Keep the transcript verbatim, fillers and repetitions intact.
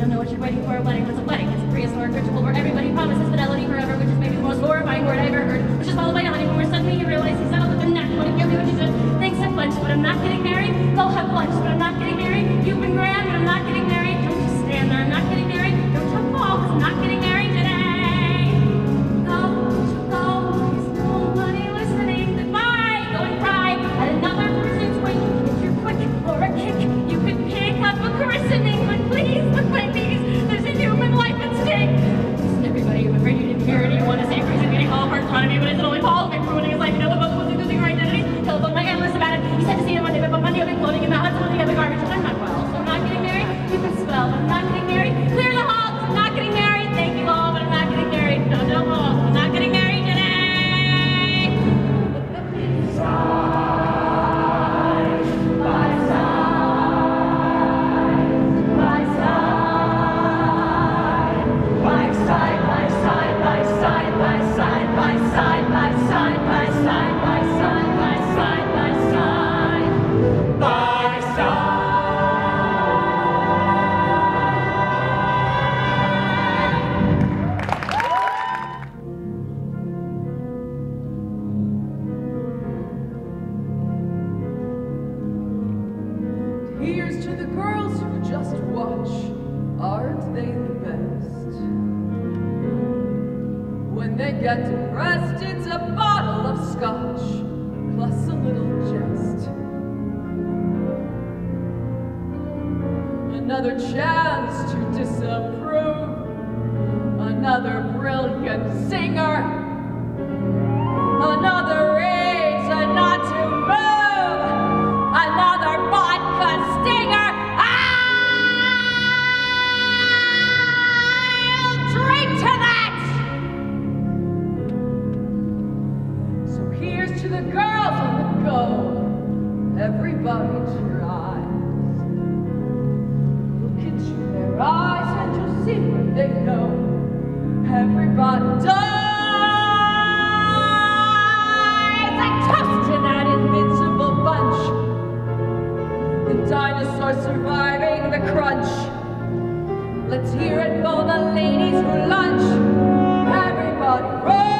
don't know what you're waiting for. A wedding was a wedding. It's a prehistoric ritual where everybody promises fidelity forever, which is maybe the most horrifying word I ever heard, which is followed by a honeymoon where suddenly you realize he's settled with the neck. Want to give me what you said. Thanks at lunch, but I'm not getting married. Go have lunch, but I'm not getting married. You've been grand, but I'm not getting married. Don't just stand there. I'm not getting married. Don't you fall, because I'm not getting married today. Go, go, there's nobody listening. Goodbye. Go and cry at another person's wake. If you're quick or a kick, you could pick up a christening, but please, but please, there's a human life at stake. Listen, everybody, I'm afraid you didn't hear it. You want to say Chris is getting all of our economy, but it's only Paul who's been ruining his life. You know, the both wasn't losing our identities. Telephone my analyst about it. He said to see him Monday, but Monday I've been floating in the hot sun of the garbage, and I'm not well, so I'm not getting married. You can spell, but I'm not getting married. Clear the hall, because I'm not getting married. Thank you all, but I'm not getting married. No, no, no, I'm not getting married today. Side by side, by side, by side, by side, by side, by side, by side, by side, by side, by side, by side, by side, by side. Here's to the girls who just watch. Aren't they the best? When they get depressed, it's a bottle of scotch, plus a little jest. Another chance to disapprove. Another brilliant singer. Another reason not to move. Another vodka stinger. I'll drink to that! So here's to the girls on the go. Everybody to your eyes. Look into their eyes and you'll see what they know. Everybody dies! I toast to that invincible bunch. The dinosaur surviving the crunch. Let's hear it for the ladies who lunch. Everybody roll!